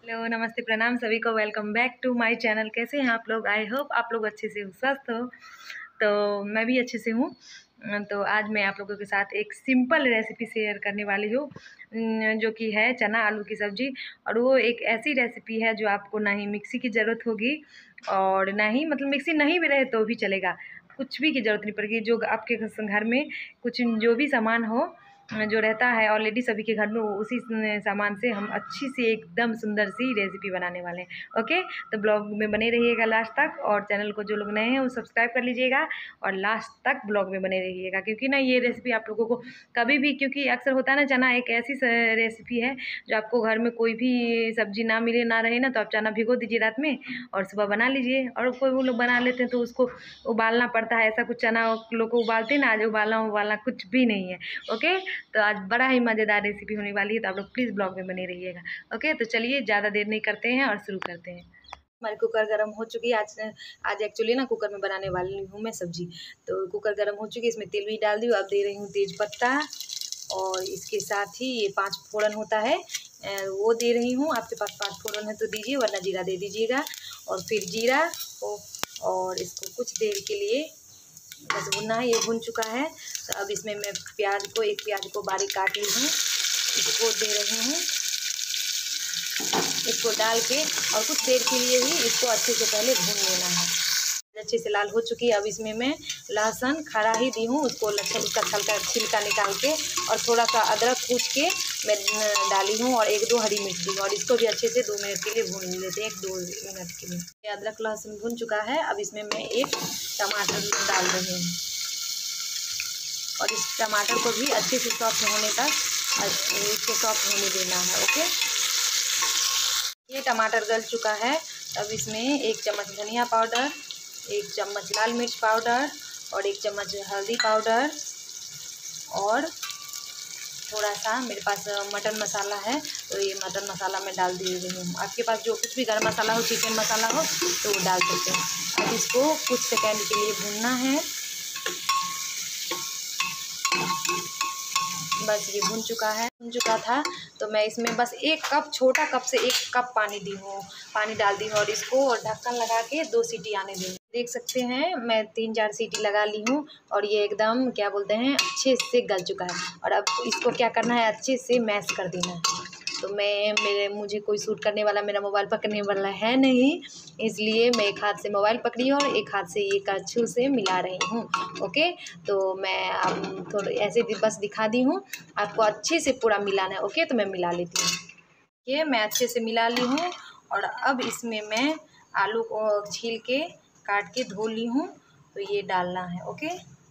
Hello, नमस्ते, प्रणाम सभी को। Welcome back to my channel. कैसे हैं आप लोग? आई होप आप लोग अच्छे से हो, स्वस्थ हो। तो मैं भी अच्छे से हूँ। तो आज मैं आप लोगों के साथ एक सिंपल रेसिपी शेयर करने वाली हूँ, जो कि है चना आलू की सब्ज़ी। और वो एक ऐसी रेसिपी है जो आपको ना ही मिक्सी की ज़रूरत होगी और ना ही मिक्सी नहीं भी रहे तो भी चलेगा। कुछ भी की ज़रूरत नहीं पड़ेगी। जो आपके घर में कुछ जो भी सामान हो जो रहता है ऑलरेडी सभी के घर में, वो उसी सामान से हम अच्छी सी एकदम सुंदर सी रेसिपी बनाने वाले हैं। ओके, तो ब्लॉग में बने रहिएगा लास्ट तक, और चैनल को जो लोग नए हैं वो सब्सक्राइब कर लीजिएगा और लास्ट तक ब्लॉग में बने रहिएगा, क्योंकि ना ये रेसिपी आप लोगों को कभी भी, क्योंकि अक्सर होता है ना, चना एक ऐसी रेसिपी है जो आपको घर में कोई भी सब्जी ना मिले ना रहे ना, तो आप चना भिगो दीजिए रात में और सुबह बना लीजिए। और कोई वो लोग बना लेते हैं तो उसको उबालना पड़ता है। ऐसा कुछ चना लोग को उबालते हैं ना, आज उबालना कुछ भी नहीं है। ओके, तो आज बड़ा ही मज़ेदार रेसिपी होने वाली है, तो आप लोग प्लीज़ ब्लॉग में बने रहिएगा। ओके, तो चलिए ज़्यादा देर नहीं करते हैं और शुरू करते हैं। हमारी कुकर गर्म हो चुकी है। आज एक्चुअली ना कुकर में बनाने वाली हूँ मैं सब्जी। तो कुकर गर्म हो चुकी है, इसमें तेल भी डाल दी। अब दे रही हूँ तेज पत्ता, और इसके साथ ही ये 5 फोड़न होता है, वो दे रही हूँ। आपके पास 5 फोड़न है तो दीजिए, वरना जीरा दे दीजिएगा। और फिर जीरा को, और इसको कुछ देर के लिए बस भुनना है। ये भुन चुका है, तो अब इसमें मैं एक प्याज को बारीक काट ली हूँ, इसको दे रही हूँ। इसको डाल के और कुछ देर के लिए ही इसको अच्छे से पहले भून लेना है। अच्छे से लाल हो चुकी है। अब इसमें मैं लहसुन खड़ा ही दी हूँ, उसको उसका छिलका निकाल के, और थोड़ा सा अदरक कूच के मैं डाली हूँ, और 1-2 हरी मिर्च दी हूँ, और इसको भी अच्छे से 2 मिनट के लिए भून लेते हैं, 1-2 मिनट के लिए। अदरक लहसुन भून चुका है। अब इसमें मैं एक टमाटर डाल रही हूँ, और इस टमाटर को भी अच्छे से सॉफ्ट होने तक इसको सॉफ्ट होने देना है। ओके, ये टमाटर गल चुका है। अब इसमें 1 चम्मच धनिया पाउडर, 1 चम्मच लाल मिर्च पाउडर, और 1 चम्मच हल्दी पाउडर, और थोड़ा सा मेरे पास मटन मसाला है, तो ये मटन मसाला मैं डाल दे रही हूँ। आपके पास जो कुछ भी गरम मसाला हो, चिकन मसाला हो, तो वो डाल सकते हैं। अब इसको कुछ सेकेंड के लिए भूनना है। बस ये भुन चुका था, तो मैं इसमें बस 1 कप, छोटा कप से 1 कप पानी डाल दी हूँ, और इसको ढक्कन लगा के 2 सीटी आने दी। देख सकते हैं मैं 3-4 सीटी लगा ली हूँ, और ये एकदम क्या बोलते हैं, अच्छे से गल चुका है। और अब इसको क्या करना है, अच्छे से मैश कर देना है। तो मुझे कोई सूट करने वाला, मेरा मोबाइल पकड़ने वाला है नहीं, इसलिए मैं एक हाथ से मोबाइल पकड़ी हूँ और एक हाथ से ये करछुल से मिला रही हूँ। ओके, तो मैं अब थोड़ा ऐसे बस दिखा दी हूँ, आपको अच्छे से पूरा मिलाना है। ओके, तो मैं मिला लेती हूँ। ये मैं अच्छे से मिला ली हूँ, और अब इसमें मैं आलू को छील के काट के धो ली हूँ, तो ये डालना है। ओके,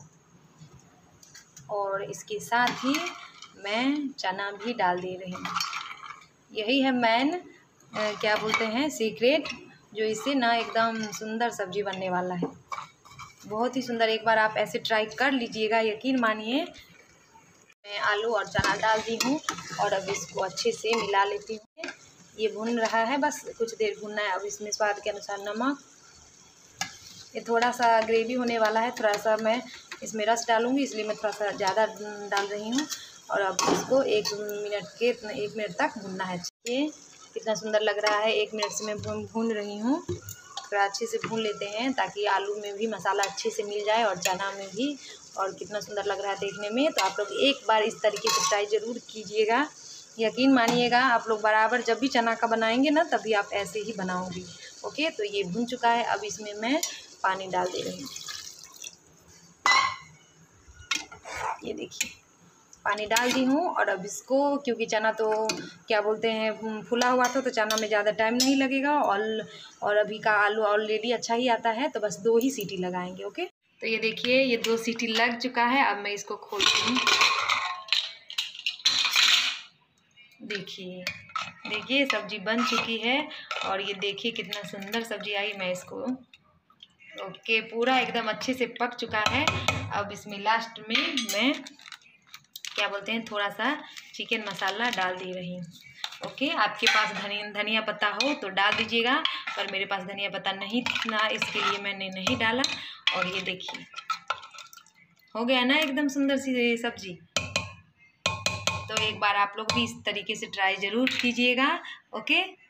और इसके साथ ही मैं चना भी डाल दे रही हूँ। यही है मेन क्या बोलते हैं, सीक्रेट, जो इससे ना एकदम सुंदर सब्जी बनने वाला है, बहुत ही सुंदर। एक बार आप ऐसे ट्राई कर लीजिएगा, यकीन मानिए। मैं आलू और चना डाल दी हूँ, और अब इसको अच्छे से मिला लेती हूँ। ये भुन रहा है, बस कुछ देर भुनना है। अब इसमें स्वाद के अनुसार नमक, ये थोड़ा सा ग्रेवी होने वाला है, थोड़ा सा मैं इसमें रस डालूँगी, इसलिए मैं थोड़ा सा ज़्यादा डाल रही हूँ। और अब इसको 1 मिनट तक भूनना है। ये कितना सुंदर लग रहा है। 1 मिनट से मैं भून रही हूँ। थोड़ा अच्छे से भून लेते हैं, ताकि आलू में भी मसाला अच्छे से मिल जाए और चना में भी। और कितना सुंदर लग रहा है देखने में। तो आप लोग एक बार इस तरीके से ट्राई ज़रूर कीजिएगा, यकीन मानिएगा। आप लोग बराबर जब भी चना का बनाएंगे ना, तभी आप ऐसे ही बनाओगे। ओके, तो ये भून चुका है। अब इसमें मैं पानी डाल दे रही हूँ। ये देखिए, पानी डाल दी हूँ। और अब इसको, क्योंकि चना तो क्या बोलते हैं, फुला हुआ था, तो चना में ज़्यादा टाइम नहीं लगेगा, और अभी का आलू ऑलरेडी अच्छा ही आता है, तो बस 2 ही सीटी लगाएंगे। ओके, तो ये देखिए, ये 2 सीटी लग चुका है। अब मैं इसको खोलती हूँ। देखिए सब्जी बन चुकी है, और ये देखिए कितना सुंदर सब्जी आई। मैं इसको ओके, पूरा एकदम अच्छे से पक चुका है। अब इसमें लास्ट में मैं क्या बोलते हैं, थोड़ा सा चिकन मसाला डाल दे रही हूँ। ओके, आपके पास धनिया पत्ता हो तो डाल दीजिएगा, पर मेरे पास धनिया पत्ता नहीं था, इसके लिए मैंने नहीं डाला। और ये देखिए, हो गया ना एकदम सुंदर सी सब्जी। तो एक बार आप लोग भी इस तरीके से ट्राई ज़रूर कीजिएगा। ओके,